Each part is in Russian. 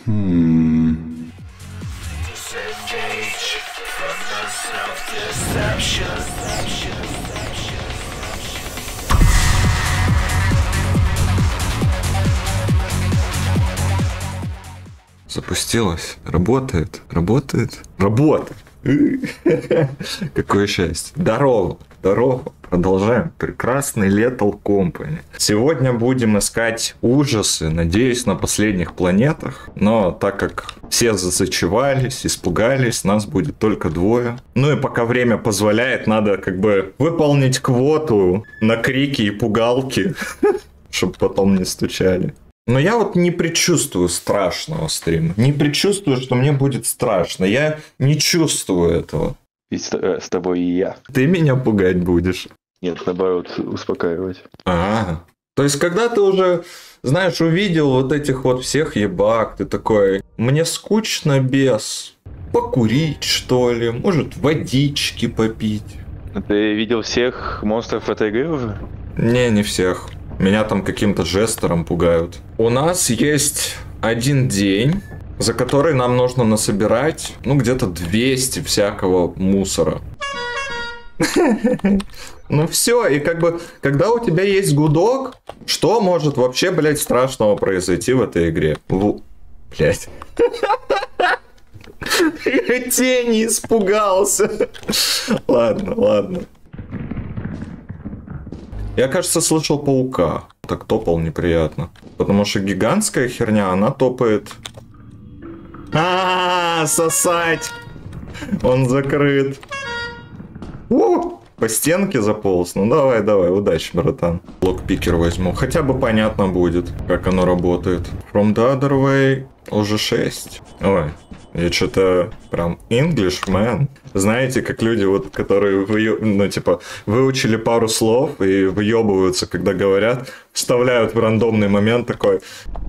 Запустилось. Работает. Работает. Работает. Какое счастье. Здорово. Здорово. Продолжаем. Прекрасный Lethal Company. Сегодня будем искать ужасы, надеюсь, на последних планетах. Но так как все зазачевались, испугались, нас будет только двое. Ну и пока время позволяет, надо как бы выполнить квоту на крики и пугалки, чтобы потом не стучали. Но я вот не предчувствую страшного стрима. Не предчувствую, что мне будет страшно. Я не чувствую этого. Ведь с тобой и я. Ты меня пугать будешь? Нет, наоборот, успокаивать. Ага. То есть, когда ты уже, знаешь, увидел вот этих вот всех ебак, ты такой, мне скучно без покурить, что ли, может, водички попить. Ты видел всех монстров этой игры уже? Не всех. Меня там каким-то жестером пугают. У нас есть один день, за который нам нужно насобирать, ну, где-то 200 всякого мусора. Ну все, и как бы, когда у тебя есть гудок, что может вообще, блядь, страшного произойти в этой игре? Блядь. Я тени испугался. Ладно. Я, кажется, слышал паука. Так топал неприятно. Потому что гигантская херня, она топает. Сосать! Он закрыт. По стенке заполз. Ну давай, удачи, братан. Локпикер возьму. Хотя бы понятно будет, как оно работает. From the other way уже 6. Ой, я что-то прям English, man. Знаете, как люди, вот, которые выучили пару слов и выебываются, когда говорят, вставляют в рандомный момент такой.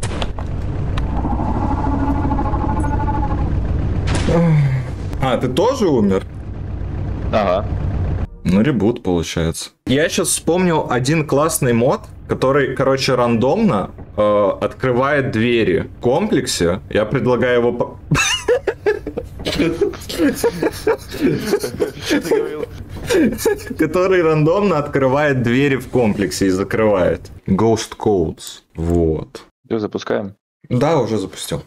Ты тоже умер? Ага. Ну, ребут получается. Я сейчас вспомнил один классный мод, который, короче, рандомно открывает двери в комплексе. Я предлагаю его... Который рандомно открывает двери в комплексе и закрывает. Ghost Codes. Вот. Все, запускаем? Да, уже запустил.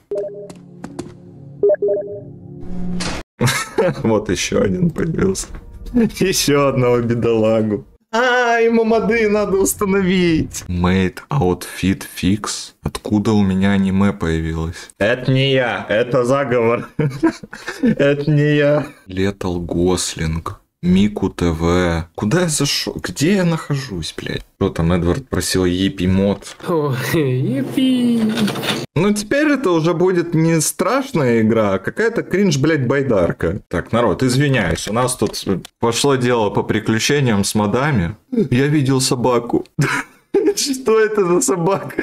Вот еще один появился. Еще одного бедолагу. Ему моды надо установить. Made Outfit Fix. Откуда у меня аниме появилось? Это не я, это заговор. Это не я. Lethal Gosling. Мику ТВ. Куда я зашел? Где я нахожусь, блядь? Что там, Эдвард просил Епи мод? Епи. Ну, теперь это уже будет не страшная игра, а какая-то кринж, блядь, байдарка. Так, народ, извиняюсь, у нас тут пошло дело по приключениям с модами. Я видел собаку. Что это за собака?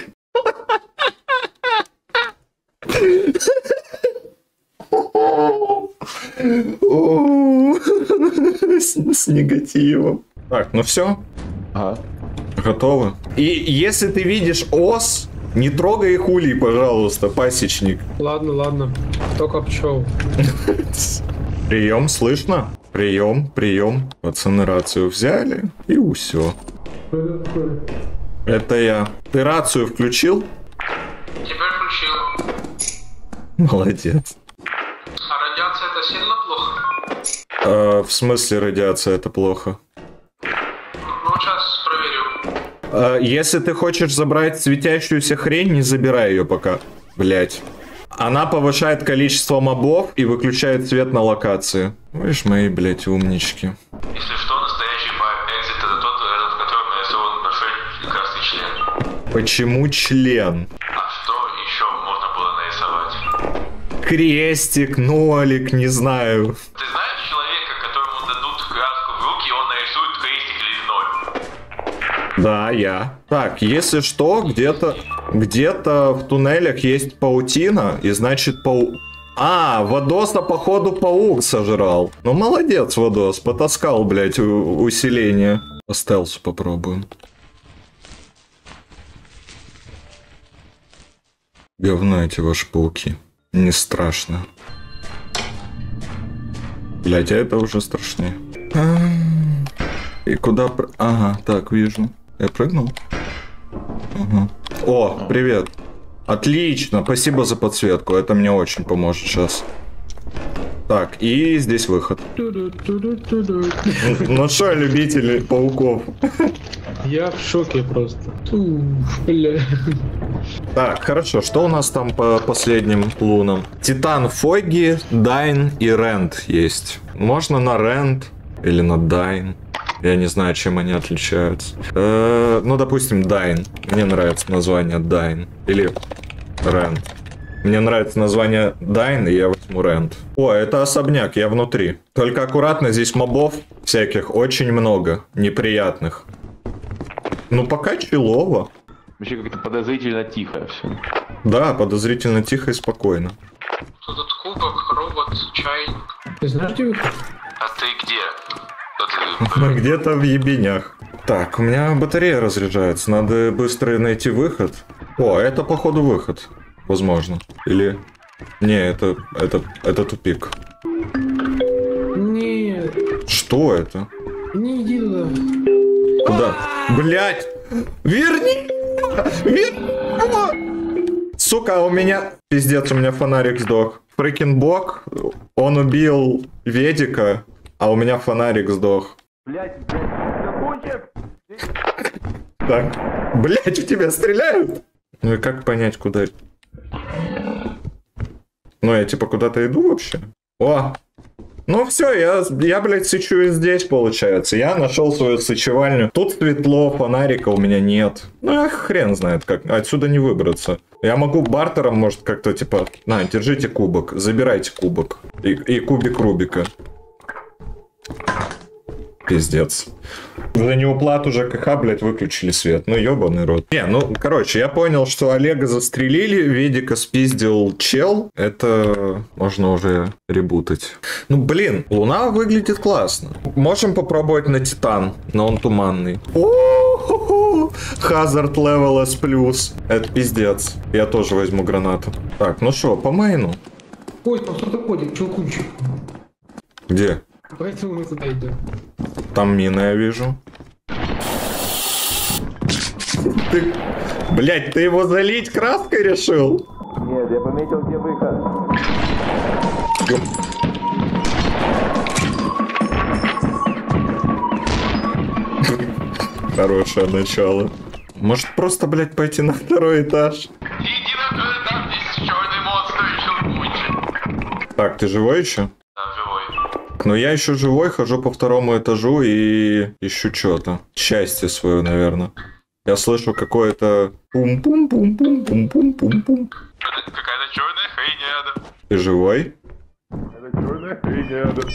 С негативом. Так, ну все. Ага. Готовы. И если ты видишь ос, не трогай их улей, пожалуйста, пасечник. Ладно. Только пчел. Прием, слышно? Прием. Пацаны рацию взяли и усё. Это я. Ты рацию включил? Теперь включил. Молодец. А радиация это сильно плохо? В смысле радиация это плохо? Ну, сейчас проверю. Если ты хочешь забрать светящуюся хрень, не забирай ее пока. Блять. Она повышает количество мобов и выключает свет на локации. Видишь, мои, блять, умнички. Если что, настоящий экзит это тот, в котором нарисован большой красный член. Почему член? А что еще можно было нарисовать? Крестик, нолик, не знаю. Ты знаешь человека, которому дадут краску в руки, и он нарисует крестик или ноль? Да, я. Так, если что, где-то в туннелях есть паутина, и значит Вадоса, походу, паук сожрал. Ну, молодец, Вадос, потаскал, блядь, усиление. По стелсу попробуем. Говно эти ваши пауки. Не страшно. Блять, а это уже страшнее. И куда... Ага, так, вижу. Я прыгнул? Ага. О, привет. Отлично, спасибо за подсветку. Это мне очень поможет сейчас. Так, и здесь выход. Ну что, любители пауков? Я в шоке просто. Бля. Так, хорошо, что у нас там по последним лунам? Титан, Фоги, Дайн и Рэнд есть. Можно на Рэнд или на Дайн. Я не знаю, чем они отличаются. Ну, допустим, Дайн. Мне нравится название Дайн. Или Рэнд. Мне нравится название Дайн, и я возьму Рэнд. О, это особняк, я внутри. Только аккуратно, здесь мобов всяких очень много. Неприятных. Ну, пока чилово. Вообще как-то подозрительно тихо все. Да, подозрительно тихо и спокойно. Тут кубок, робот, чайник. Ты знаешь, где выход? А ты где? Где-то в ебенях. Так, у меня батарея разряжается. Надо быстро найти выход. О, это походу выход. Возможно. Или... Не, это тупик. Нет, Что это? не иди туда. Куда? Блять! Верни! Верни! Сука, у меня... Пиздец, у меня фонарик сдох. Фрикин бог, он убил Ведика, а у меня фонарик сдох. Блять, закончик! Так, блять, в тебя стреляют? Ну и как понять, куда... Ну, я типа куда-то иду вообще? О! Ну все, я, блядь, сычу и здесь, получается. Я нашел свою сычевальню. Тут светло, фонарика у меня нет. Ну, хрен знает, как отсюда не выбраться. Я могу бартером, может, как-то типа... На, держите кубок, забирайте кубок. И кубик Рубика. Пиздец. За неуплату ЖКХ, блядь, выключили свет. Ну, ебаный рот. Не, ну, короче, я понял, что Олега застрелили, Ведика спиздил чел. Это можно уже ребутать. Ну, блин, Луна выглядит классно. Можем попробовать на Титан, но он туманный. О-хо-хо! Хазард левел S+. Это пиздец. Я тоже возьму гранату. Так, ну что, по мейну? Ой, там кто-то ходит, чувакунчик. Где? Поэтому мы туда идем. Там мина я вижу. Ты... Блять, ты его залить краской решил? Нет, я пометил, где выход. Хорошее начало. Может просто, блять, пойти на второй этаж? Иди на тот этап, здесь черный монстр и щелкунчик. Так, ты живой еще? Да, живой. Но я еще живой, хожу по второму этажу и ищу что-то. Счастье свое, наверное. Я слышу какое-то пум-пум-пум-пум-пум-пум-пум-пум. Какая-то черная хрень рядом. Ты живой? Это черная хрень рядом.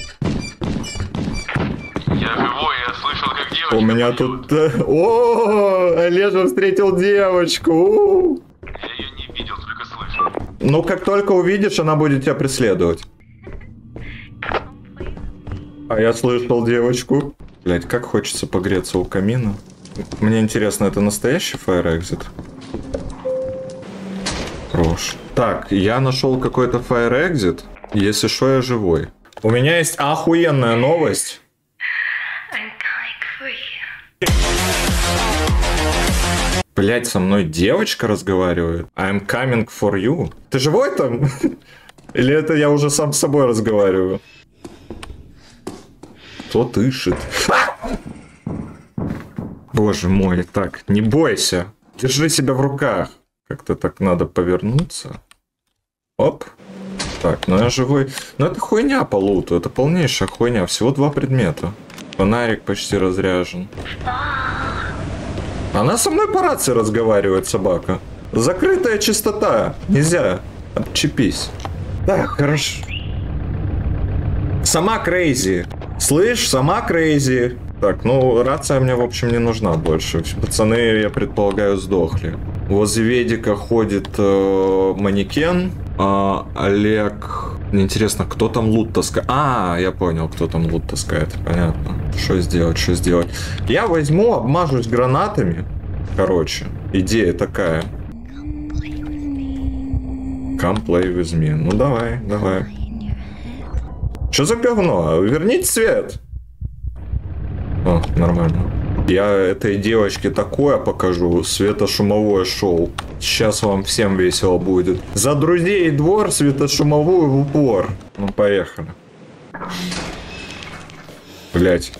Я живой, я слышал, как девочка. У меня поет. тут... О, Олежа встретил девочку. Я ее не видел, только слышал. Ну, как только увидишь, она будет тебя преследовать. А я слышал девочку. Блять, как хочется погреться у камина. Мне интересно, это настоящий Fire Exit? Хорош. Так, я нашел какой-то Fire Exit. Если что, я живой. У меня есть охуенная новость. Блять, со мной девочка разговаривает. I'm coming for you. Ты живой там? Или это я уже сам с собой разговариваю? Кто дышит? Боже мой, так, не бойся. Держи себя в руках. Как-то так надо повернуться. Оп. Так, ну я живой. Ну это хуйня по луту, это полнейшая хуйня. Всего 2 предмета. Фонарик почти разряжен. Она со мной по рации разговаривает, собака. Закрытая частота. Нельзя. Отчепись. Так, хорошо. Сама крейзи. Слышь, сама крейзи. Так, ну, рация мне, в общем, не нужна больше. Пацаны, я предполагаю, сдохли. Возле Ведика ходит манекен. Олег... Мне интересно, кто там лут таскает? А, я понял, кто там лут таскает. Понятно. Что сделать, что сделать? Я возьму, обмажусь гранатами. Короче, идея такая. Come play with me. Ну давай, давай. Что за говно? Верните свет. О, нормально. Я этой девочке такое покажу. Светошумовое шоу. Сейчас вам всем весело будет. За друзей и двор светошумовую в упор. Ну, поехали. Блять.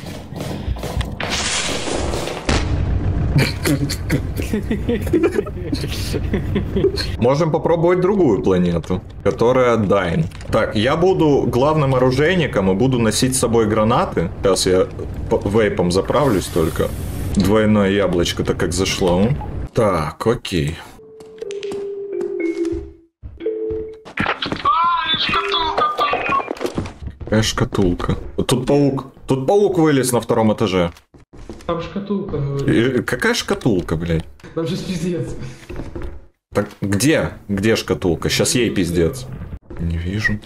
Можем попробовать другую планету, которая Дайн. Так, я буду главным оружейником и буду носить с собой гранаты. Сейчас я вейпом заправлюсь только. Двойное яблочко-то как зашло. Так, окей. Какая шкатулка? Тут паук. Тут паук вылез на втором этаже. Там шкатулка. Какая шкатулка, блядь? Там же пиздец. Так, где? Где шкатулка? Сейчас ей пиздец. Не вижу.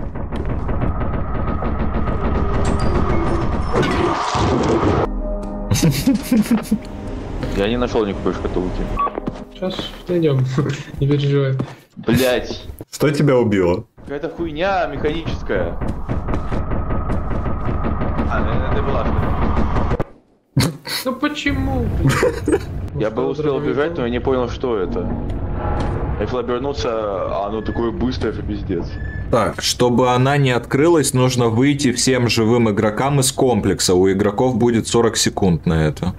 Я не нашел никакой шкатулки. Сейчас найдем. Не переживай. Блять. Что тебя убило? Какая-то хуйня механическая. Это была. Ну почему? Я бы успел убежать, но я не понял, что это. Я хотел обернуться, а оно такое быстрое, что пиздец. Так, чтобы она не открылась, нужно выйти всем живым игрокам из комплекса. У игроков будет 40 секунд на это.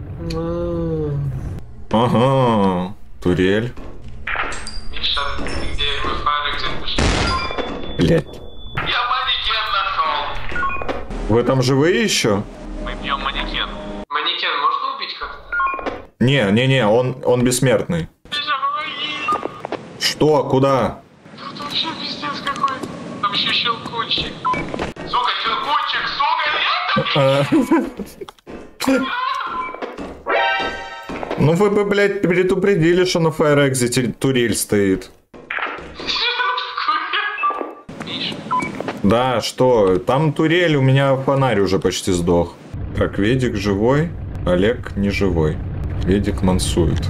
Ага, турель. Миша, ты где? Мы в Файрексе пошли. Блять. Я манекен нашел. Вы там живые еще? Мы бьем манекен. Манекен можно убить как-то? Не, он бессмертный. Миша, помоги! Что? Куда? Тут вообще пиздец какой. Там еще щелкунчик. Сука, щелкунчик, сука, нет! Ну вы бы, блядь, предупредили, что на Fire Exit турель стоит. Миша. Да, что? Там турель, у меня фонарь уже почти сдох. Так, Ведик живой, Олег не живой. Ведик мансует.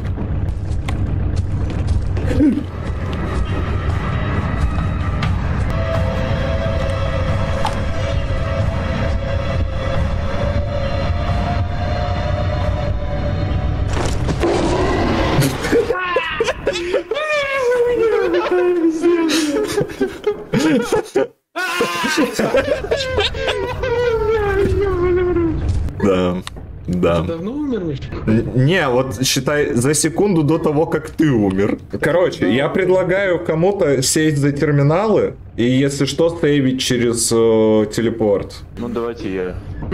Да. Давно умер, Миша? Не, вот считай, за секунду до того, как ты умер. Короче, я предлагаю кому-то сесть за терминалы и, если что, сейвить через телепорт. Ну давайте я.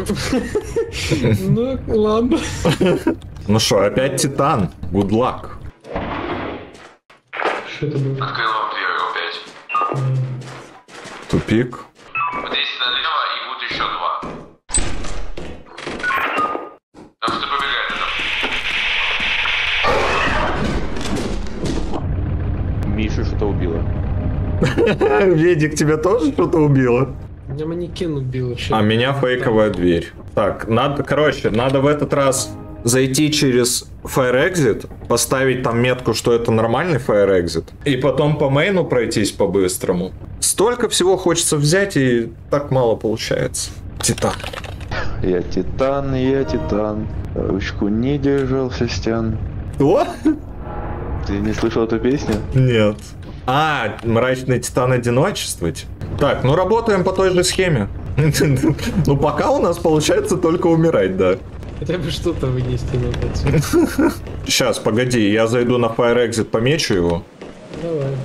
Ну, ладно. Ну что, опять Титан. Good luck. Что это было? Открыл вам дверь опять. Тупик. Вот здесь налево и будет еще два. Там что побегает там? Мишу что-то убило. Ведик, тебя тоже что-то убило? Меня манекен убил вообще. А меня фейковая дверь. Так, надо в этот раз зайти через Fire Exit, поставить там метку, что это нормальный Fire Exit, и потом по мейну пройтись по-быстрому. Столько всего хочется взять, и так мало получается. Титан. Я титан. Ручку не держался стен. Что? Ты не слышал эту песню? Нет. А, мрачный Титан одиночествовать. Так, ну работаем по той же схеме. Ну пока у нас получается только умирать, да. Хотя бы что-то вынести надо отсюда. Сейчас, погоди, я зайду на Fire Exit, помечу его. Давай.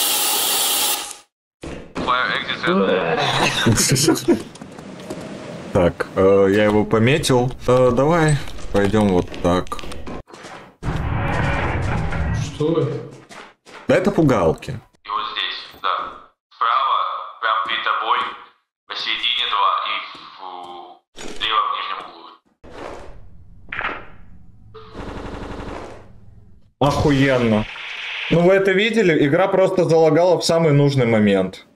Fire exit рядом. Так, я его пометил. Давай, пойдем вот так. Что это? Да это пугалки. И вот здесь, да. Справа, прям перед тобой, посередине два и в левом нижнем углу. Охуенно. Ну вы это видели? Игра просто залагала в самый нужный момент.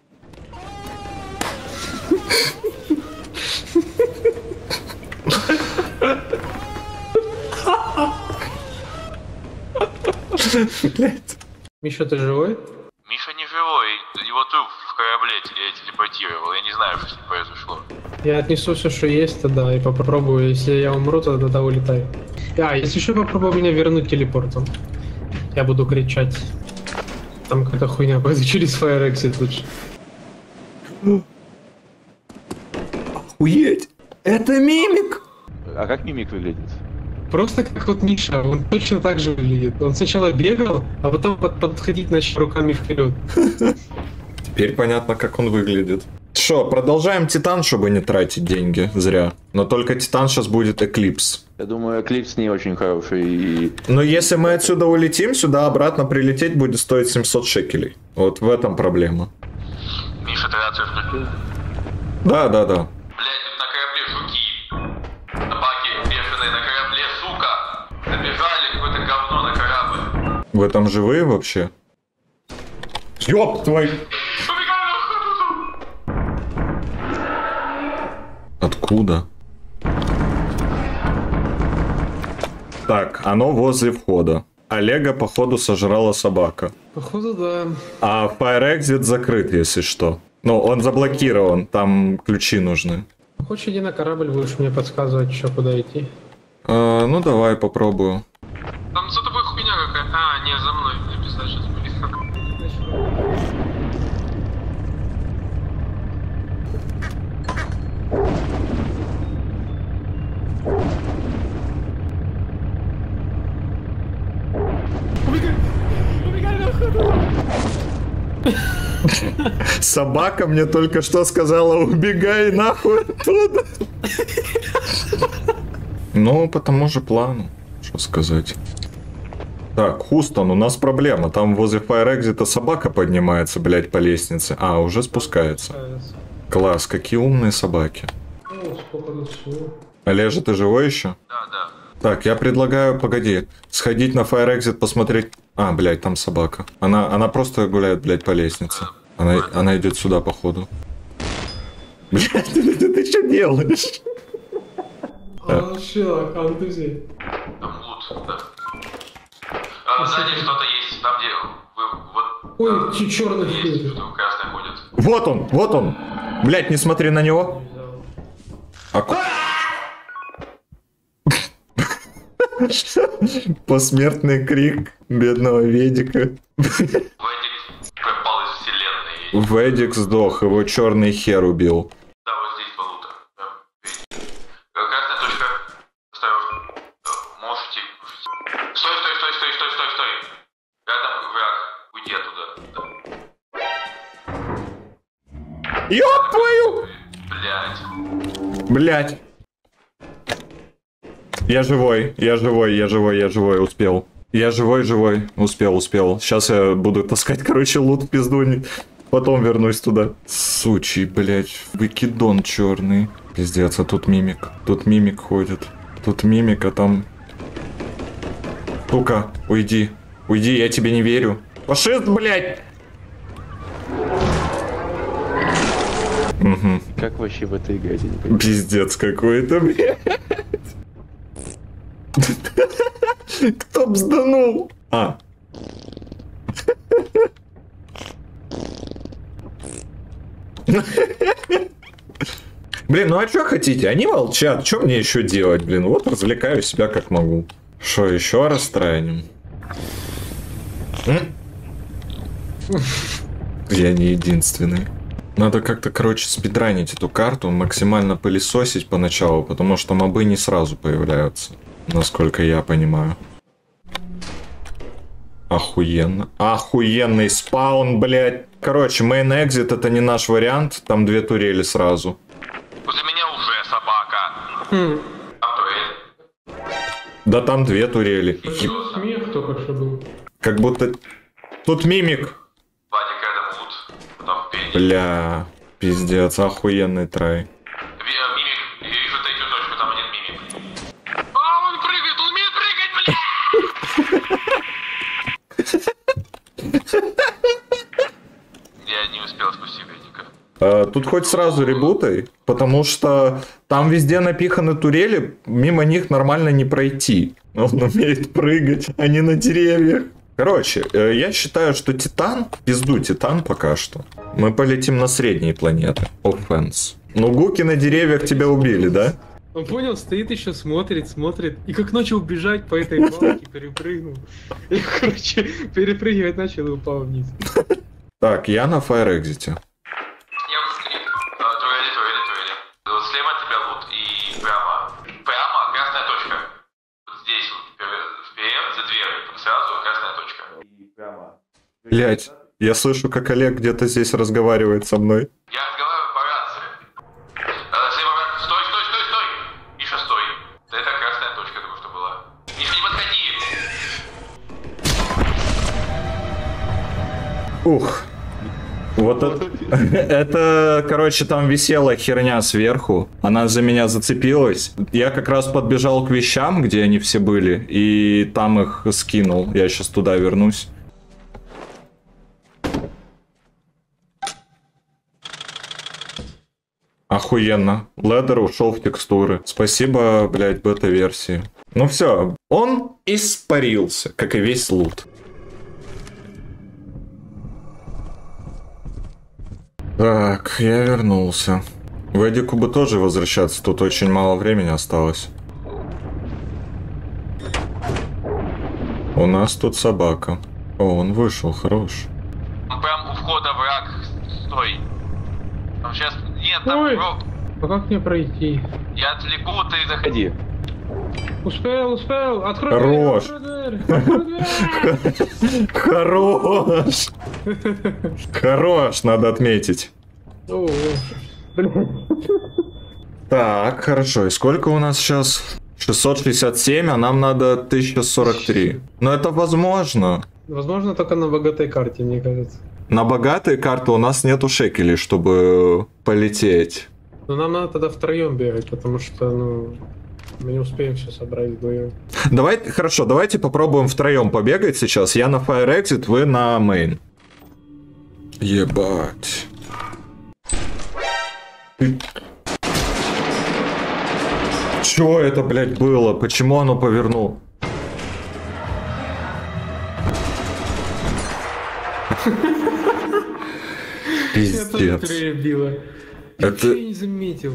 Блять. Миша, ты живой? Миша живой. Его труп в корабле я телепортировал. Я не знаю, что с ним произошло. Я отнесу все, что есть тогда, и попробую. Если я умру, то тогда улетай. Если еще попробую меня вернуть телепортом. Я буду кричать. Там какая-то хуйня, пойду через Fire Exit лучше. Охуеть! Это мимик! А как мимик выглядит? Просто как вот Миша, он точно так же выглядит. Он сначала бегал, а потом подходить начал руками вперед. Теперь понятно, как он выглядит. Что, продолжаем Титан, чтобы не тратить деньги зря. Но только Титан сейчас будет Эклипс. Я думаю, Эклипс не очень хороший. Но если мы отсюда улетим, сюда обратно прилететь будет стоить 700 шекелей. Вот в этом проблема. Миша, ты рацию включил? Да. Блядь, тут на корабле жуки. Собаки бешеные на корабле, сука. Набежали какое-то говно на корабль. Вы там живые вообще? Ёб твой! Откуда? Так, оно возле входа. Олега, походу, сожрала собака. Походу, да. А Fire Exit закрыт, если что. Ну, он заблокирован, там ключи нужны. Хочешь, иди на корабль, будешь мне подсказывать, что куда идти. Ну, давай попробую. Там за тобой хуйня какая-то. Не, за мной. Мне пизда сейчас будет. Собака мне только что сказала: убегай нахуй оттуда. Ну, по тому же плану, что сказать. Так, Хустон, у нас проблема. Там возле Fire Exit собака поднимается, блядь, по лестнице. А, уже спускается. Класс, какие умные собаки. Сколько тут всего. Олежа, ты живой еще? Да. Так, я предлагаю, погоди, сходить на Fire Exit, посмотреть... А, блядь, там собака. Она просто гуляет, блядь, по лестнице. Она идет сюда, походу. Блядь, ты что делаешь? Шилок, антузи. Там лут, да. Сзади что-то есть, там где вы вот... Ой, черный есть, хуй. что красный ходит. Вот он. Блядь, не смотри на него. Посмертный крик бедного Ведика. Ведик пропал из вселенной. Ведик сдох, его черный хер убил. Да, вот здесь болото. Видите. Красная точка. Осторожно. Можете. Стой. Рядом враг. Уйди оттуда. Да. Ёб твою! Блядь. Блядь. Я живой, успел. Я живой, успел. Сейчас я буду таскать, короче, лут в пизду, потом вернусь туда. Сучий, блядь, выкидон черный. Пиздец, а тут мимик ходит. Тут мимик, а там... Сука, уйди, я тебе не верю. Фашист, блядь! Угу. Как вообще в этой игре, я не понимаю. Пиздец какой-то, блядь. Кто бзданул? Блин, ну а что хотите? Они молчат. Что мне еще делать, блин? Вот развлекаю себя как могу. Что, еще раз траним? Я не единственный. Надо как-то, короче, спидранить эту карту, максимально пылесосить поначалу, потому что мобы не сразу появляются, насколько я понимаю. Охуенно. Охуенный спаун, блядь. Короче, main exit это не наш вариант, там 2 турели сразу. Возле меня уже собака. А турель? Да там 2 турели. Смех только что был. Как будто... Тут мимик. Вадик рядом лут. Потом впереди. Бля, пиздец, охуенный трай. Мимик, я вижу третью точку, там один мимик. Он прыгает, он умеет прыгать, бля! Я не успел спустить Ведика. Тут хоть сразу ребутай, потому что там везде напиханы турели, мимо них нормально не пройти. Он умеет прыгать, а не на деревьях. Короче, я считаю, что Титан, пизду Титан пока что. Мы полетим на средние планеты. Offense. Ну, гуки на деревьях тебя убили, да? Он понял, стоит еще, смотрит. И как начал бежать по этой балке, перепрыгнул. И, короче, перепрыгивать начал и упал вниз. Так, я на Fire Exit. Я вот скрип. Туэли. Вот слева от тебя лут и прямо. Прямо красная точка. Вот здесь вот. Вперед, за дверью. Сразу красная точка. И прямо. Блять, я слышу, как Олег где-то здесь разговаривает со мной. Я разговариваю по рации. Слева враг. Стой. Миша, стой. Это красная точка только что была. Миша, не подходи. Ух. Вот это, короче, там висела херня сверху. Она за меня зацепилась. Я как раз подбежал к вещам, где они все были, и там их скинул. Я сейчас туда вернусь. Охуенно. Ледер ушел в текстуры. Спасибо, блядь, бета-версии. Ну все, он испарился, как и весь лут. Так, я вернулся. В Эдику бы тоже возвращаться, тут очень мало времени осталось. У нас тут собака. О, он вышел, хорош. Прям у входа враг. Стой. Там сейчас... Нет, там... Ой. А как мне пройти? Я отвлеку, ты заходи. Успел. Открой Хорош. дверь. Открой дверь. Хорош. Хорош, надо отметить. О, блин. Так, хорошо. И сколько у нас сейчас? 667, а нам надо 1043. Но это возможно. Возможно, только на богатой карте, мне кажется. На богатой карте у нас нету шекелей, чтобы полететь. Но нам надо тогда втроем бегать, потому что, ну, мы не успеем все собрать вдвоем. Хорошо, давайте попробуем втроем побегать сейчас. Я на Fire Exit, вы на Main. Ебать. Чё это, блядь, было? Почему оно повернуло? Пиздец. Я тоже перебила. Это... Я не заметил.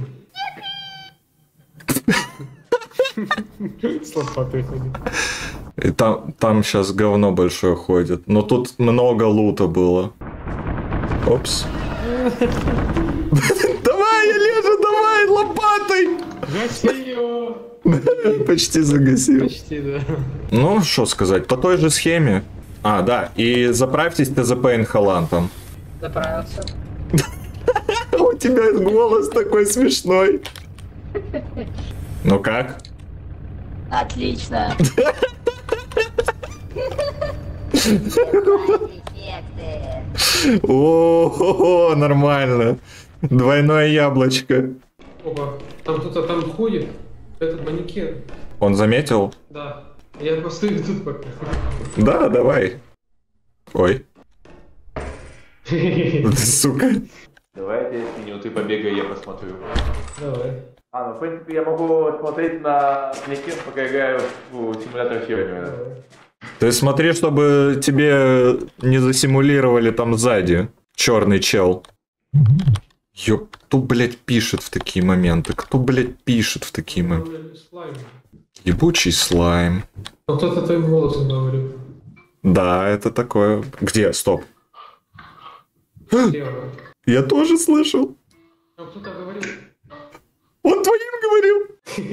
С лопатой ходит. И там сейчас говно большое ходит. Но тут много лута было. Опс. Давай, Олежа, давай, лопатой! Гаси его! Почти загасил. Почти, да. Ну, что сказать, по той же схеме. А, да, и заправьтесь ТЗП инхалантом. Заправился. У тебя голос такой смешной. Ну как? Отлично. О, нормально. Двойное яблочко. Опа, там кто-то там ходит. Этот манекен. Он заметил? Да. Я постою тут пока. Да, давай. Ой. Сука. Давай я тебя сменю, ты побегай, я посмотрю. Давай. Ну в принципе я могу смотреть на манекен, пока играю в симулятор фермера. Ты смотри, чтобы тебе не засимулировали там сзади черный чел. Ёп, кто, блядь, пишет в такие моменты? Кто, блядь, пишет в такие моменты? Слайм. Ебучий слайм. А кто-то твоим голосом говорил. Да, это такое. Где? Стоп. Слева. Я тоже слышал. А кто-то говорил. Он твоим говорил.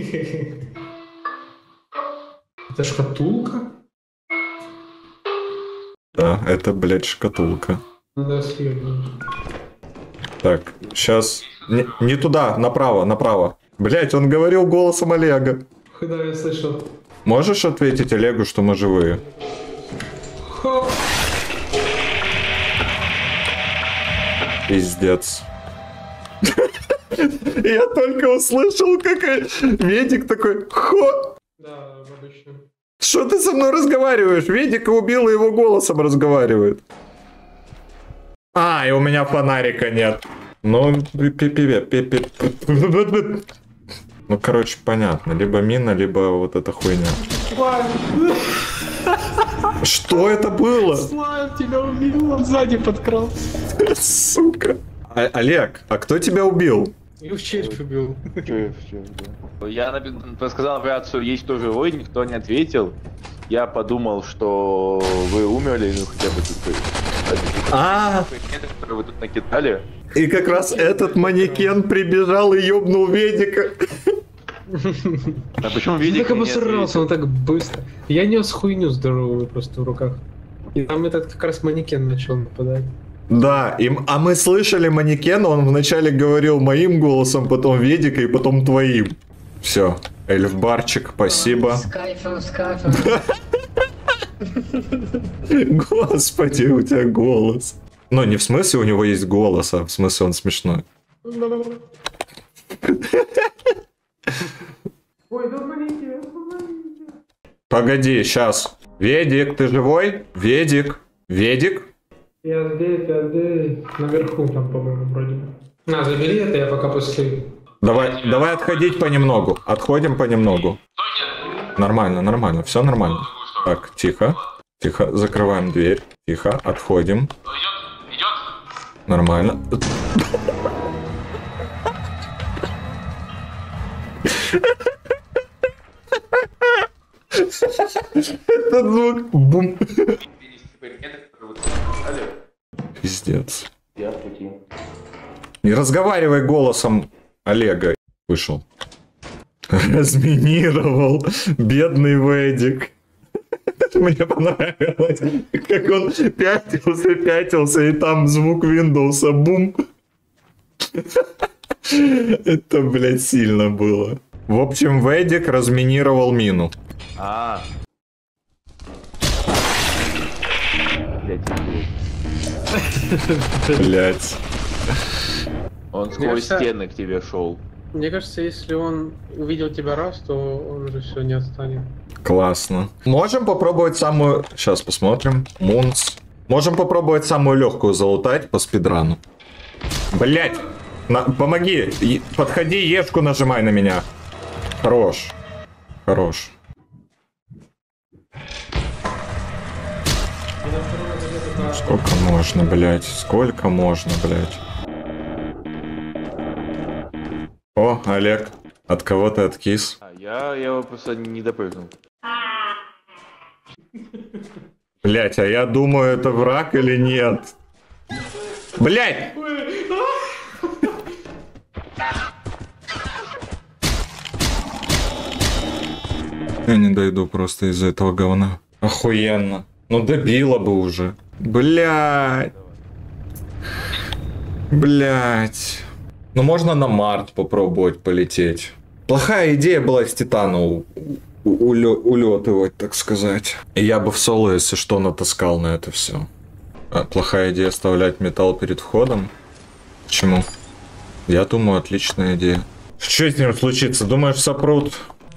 Это шкатулка? Да, это, блядь, шкатулка. Надо исследовать. Так, сейчас... Не туда, направо. Блядь, он говорил голосом Олега. Да, я слышал. Можешь ответить Олегу, что мы живые? Ха! Пиздец. Я только услышал, как Ведик такой: хо! Да, обычно. Что ты со мной разговариваешь? Ведика убил, и его голосом разговаривает. А, и у меня фонарика нет. Ну, ну, короче, понятно. Либо мина, либо вот эта хуйня. Что это было? Слайм тебя убил, он сзади подкрался. Сука. Олег, а кто тебя убил? И в червь убил. Я сказал операцию «Есть тоже вой», никто не ответил. Я подумал, что вы умерли, ну хотя бы тут... которые вы тут накидали. И как раз этот манекен прибежал и ёбнул Ведика. А почему Он Ведик так не обосрался, ответил? он так быстро. Я нес хуйню здоровую просто в руках. И там этот как раз манекен начал нападать. Да, а мы слышали манекена, он вначале говорил моим голосом, потом Ведика и потом твоим. Все, Эльфбарчик, спасибо. С кайфом, с кайфом. Господи, у тебя голос. Ну, не в смысле у него есть голос, а в смысле он смешной. Ой, да манекен. Погоди, сейчас. Ведик, ты живой? Ведик? Ведик? Я здесь, наверху там, по-моему, вроде бы. На, забери это, я пока после... Давай отходить понемногу. Отходим понемногу. Нормально, все нормально. Так, тихо. Тихо, закрываем дверь. Тихо, отходим. Идет. Нормально. Этот звук. Бум. Пиздец. Я в пути. Не разговаривай голосом Олега. Вышел. Разминировал. Бедный Ведик. Мне понравилось, как он пятился, и там звук Windows, бум. Это, блядь, сильно было. В общем, Ведик разминировал мину. Блядь. Он сквозь кажется- стены к тебе шел. Мне кажется, если он увидел тебя раз, то он уже все не отстанет. Классно. Можем попробовать самую... Сейчас посмотрим. Мунс. Можем попробовать самую легкую залутать по спидрану. Блять! Помоги! Подходи, Ешку нажимай на меня. Хорош. Хорош. Сколько можно, блять? Сколько можно, блять? О, Олег. От кого ты откис? Я его просто не допрыгнул. Блять, а я думаю, это враг или нет? Блять! Я не дойду просто из-за этого говна. Охуенно. Ну добило бы уже. Блять. Блять. Ну можно на Март попробовать полететь. Плохая идея была с Титана улетывать, так сказать. И я бы в соло, если что, натаскал на это все. А плохая идея оставлять металл перед входом. Почему? Я думаю, отличная идея. Что с ним случится? Думаешь, сопрут?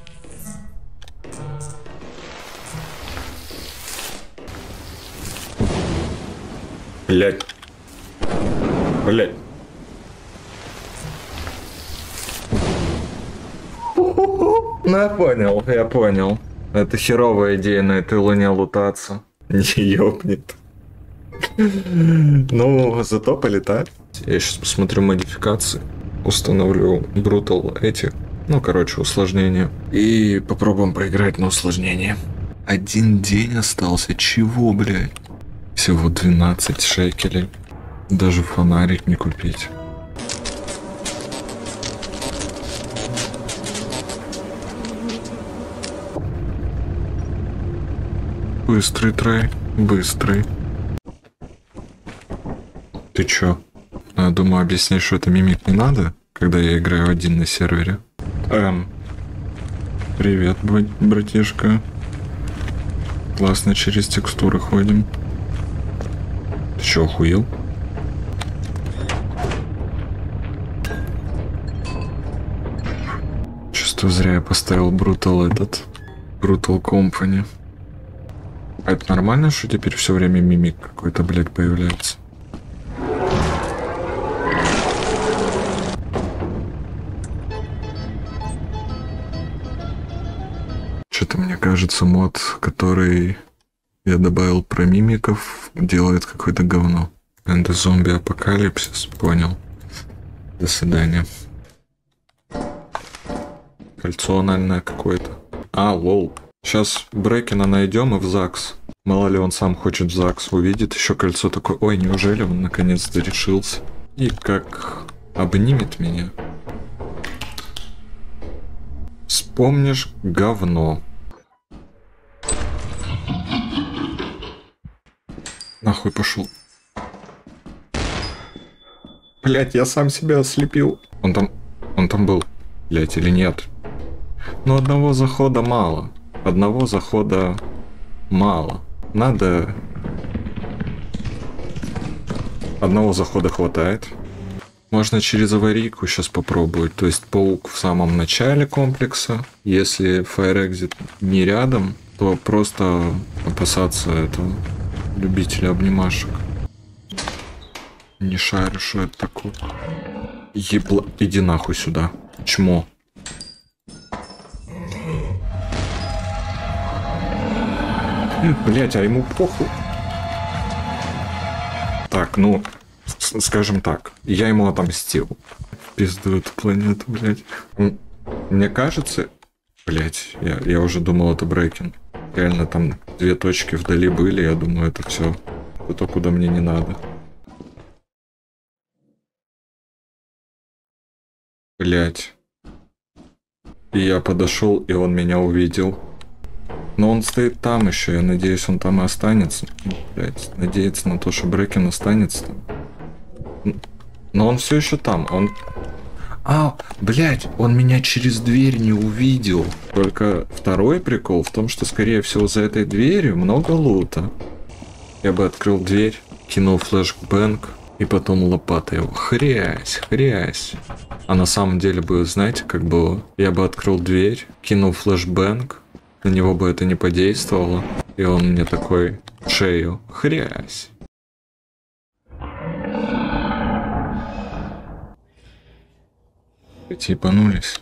Блять. Блять. Ну я понял. Это херовая идея на этой луне лутаться. Не ёбнет. Ну, зато полетать. Я сейчас посмотрю модификации. Установлю Brutal эти. Ну, короче, усложнения. И попробуем проиграть на усложнение. 1 день остался. Чего, блядь? Всего 12 шекелей. Даже фонарик не купить. Быстрый трей, быстрый. Ты чё? Я думаю, объяснить, что это мимик не надо, когда я играю один на сервере. Привет, братишка. Классно через текстуры ходим. Ты чё, охуел? Чувствую, зря я поставил Brutal Brutal Company. А это нормально, что теперь все время мимик какой-то, блядь, появляется? Что-то мне кажется, мод, который Я добавил про мимиков, делает какое-то говно. Это зомби-апокалипсис, понял. До свидания. Кольцо анальное какое-то. А, лол. Сейчас Брекена найдем и в ЗАГС. Мало ли он сам хочет в ЗАГС, увидит еще кольцо такое. Ой, неужели он наконец-то решился? И как обнимет меня. Вспомнишь говно. Нахуй пошел. Блять, я сам себя ослепил. Он там был. Блять, или нет? Но одного захода мало. Одного захода мало. Надо... Одного захода хватает. Можно через аварийку сейчас попробовать. То есть паук в самом начале комплекса. Если Fire Exit не рядом, то просто опасаться этого любителя обнимашек. Не шарю, что это такое. Ебла... Иди нахуй сюда. Чмо. Блять, а ему похуй. Так, ну, скажем так, я ему отомстил. В пизду эту планету, блять. Мне кажется... Блять, я уже думал, это Брекен. Реально там 2 точки вдали были, я думаю, это все. То, куда мне не надо. Блять. И я подошел, и он меня увидел. Но он стоит там еще, я надеюсь, он там и останется. Блять, надеяться на то, что Брекен останется там. Но он все еще там, он... А, блять, он меня через дверь не увидел. Только второй прикол в том, что, скорее всего, за этой дверью много лута. Я бы открыл дверь, кинул флешбэнг, и потом лопатой его хрясь. А на самом деле бы, знаете, как было? Я бы открыл дверь, кинул флешбэнг, на него бы это не подействовало, и он мне такой шею хрясь. Типанулись.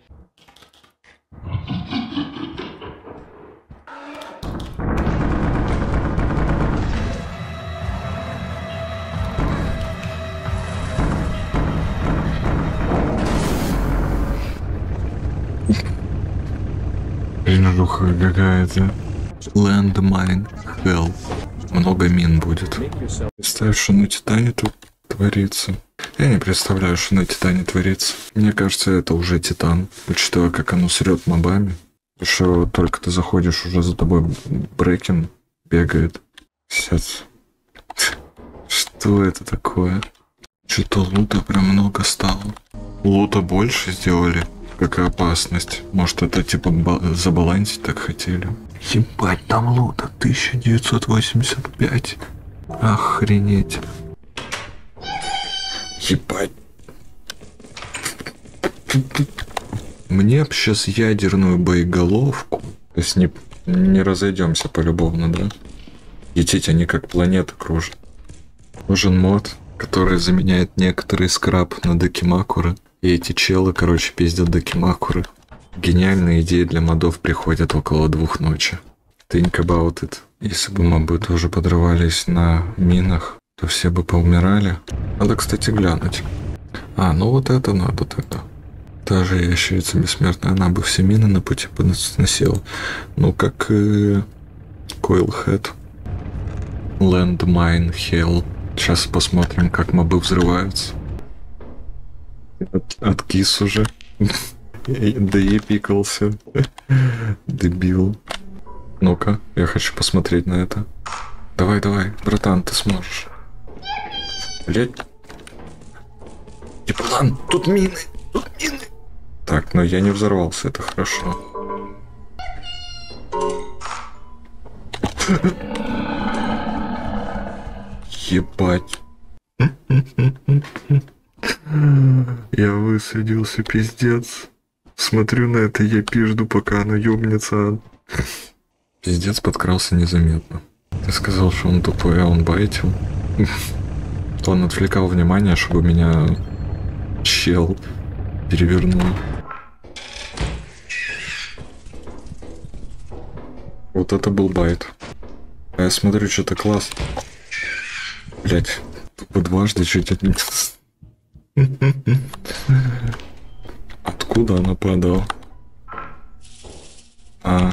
Жуха какая-то. Landmine Hell. Много мин будет. Представь, что на Титане тут творится. Я не представляю, что на Титане творится. Мне кажется, это уже Титан, учитывая, как оно срет мобами. Потому что только ты заходишь, уже за тобой Брекен бегает. Пиздец. Что это такое? Что-то лута прям много стало. Лута больше сделали. Какая опасность. Может, это типа забалансить так хотели. Ебать, там лута 1985. Охренеть. Ебать. Мне б сейчас ядерную боеголовку. То есть не разойдемся полюбовно, да? Лететь они как планета кружат. Нужен мод, который заменяет некоторый скраб на Дакимакуры. И эти челы, короче, пиздят Дакимакуры. Гениальные идеи для модов приходят около 2 ночи. Think about it. Если бы мобы тоже подрывались на минах, то все бы поумирали. Надо, кстати, глянуть. А, ну вот это надо тогда. Та же ящерица бессмертная, она бы все мины на пути сносила. Ну, как и Coilhead. Landmine Hell. Сейчас посмотрим, как мобы взрываются. Откис уже. Да и пикался. Дебил. Ну-ка, я хочу посмотреть на это. Давай, братан, ты сможешь. Блять. Еблан, тут мины. Так, но я не взорвался, это хорошо. Ебать. Я высадился, пиздец. Смотрю на это, я пизду, пока оно ёбнется. Пиздец подкрался незаметно. Ты сказал, что он тупой, а он байтил. Он отвлекал внимание, чтобы меня чел перевернул. Вот это был байт. А я смотрю, что-то класс. Блять, тупо дважды чуть не... Откуда она падала? А.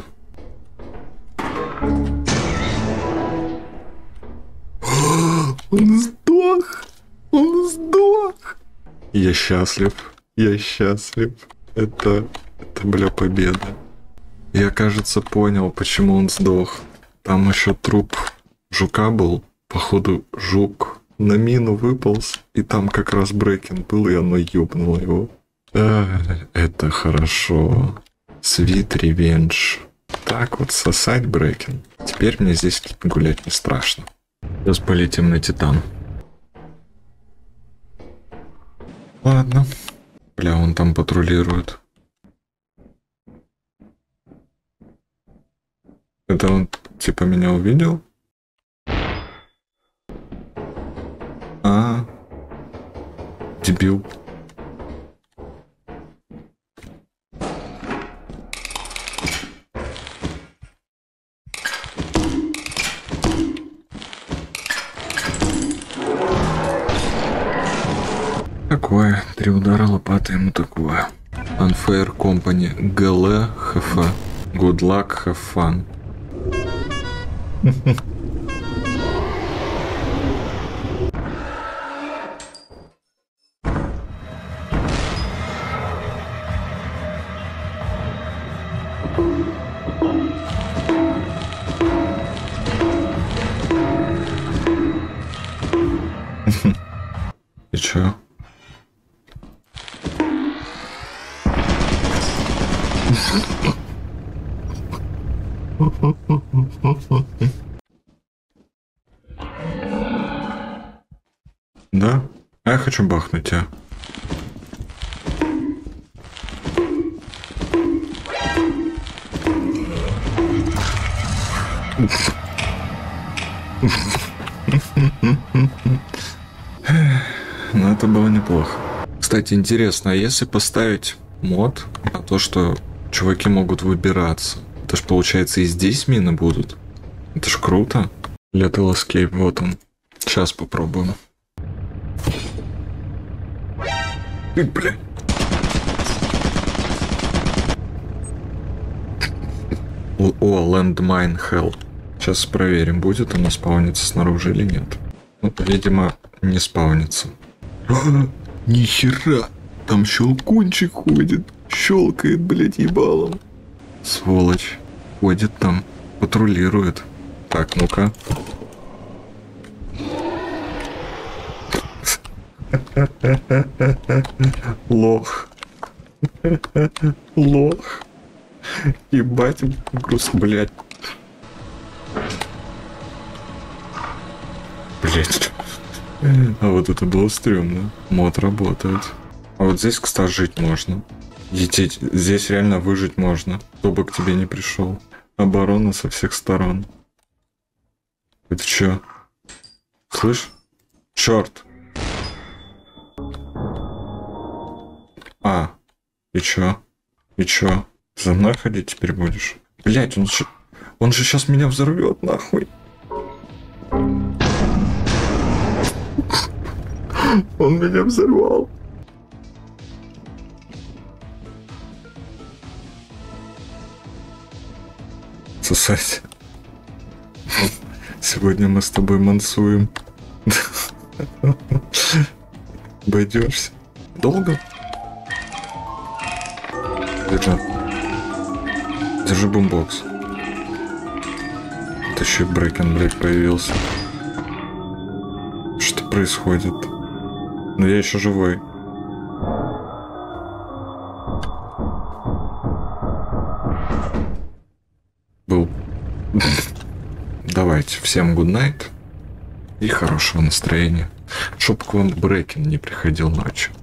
Он сдох! Он сдох! Я счастлив. Я счастлив. Это, бля, победа. Я, кажется, понял, почему он сдох. Там еще труп жука был. Походу, жук на мину выполз. И там как раз Брекен был, и оно ёбнуло его. Это хорошо. Sweet Revenge. Так вот, сосать Брекен. Теперь мне здесь гулять не страшно. Сейчас полетим на Титан. Ладно. Бля, он там патрулирует. Это он типа меня увидел? А, дебил. Такое. 3 удара лопаты ему такое. Unfair Company. ГЛ ХФ. Good luck, have fun. И чё? Да? А я хочу бахнуть тебя. Ну, это было неплохо. Кстати, интересно, а если поставить мод на то, что чуваки могут выбираться? Это ж получается и здесь мины будут. Это ж круто. Lethal Escape, вот он. Сейчас попробуем. Бля. О, Landmine Hell. Сейчас проверим, будет она спауниться снаружи или нет. Ну, видимо, не спаунится. Нихера! Там щелкунчик ходит. Щелкает, блядь, ебалом. Сволочь. Ходит там. Патрулирует. Так, ну-ка. Лох. Лох. Ебать, груз, блядь. Блядь. А вот это было стрёмно. Мод работает. А вот здесь, кстати, жить можно. Здесь реально выжить можно. Кто бы к тебе не пришел. Оборона со всех сторон. Это чё? Слышь? Черт. А. И чё? И чё? За мной ходить теперь будешь? Блять, он же сейчас меня взорвет, нахуй. Он меня взорвал. Сосать. Сегодня мы с тобой мансуем. Обойдешься. Долго? Держи. Держи бумбокс. Это еще и Брекен, блядь, появился. Что происходит? Но я еще живой. Был. Давайте, всем good night и хорошего настроения. Чтоб к вам Брекен не приходил ночью.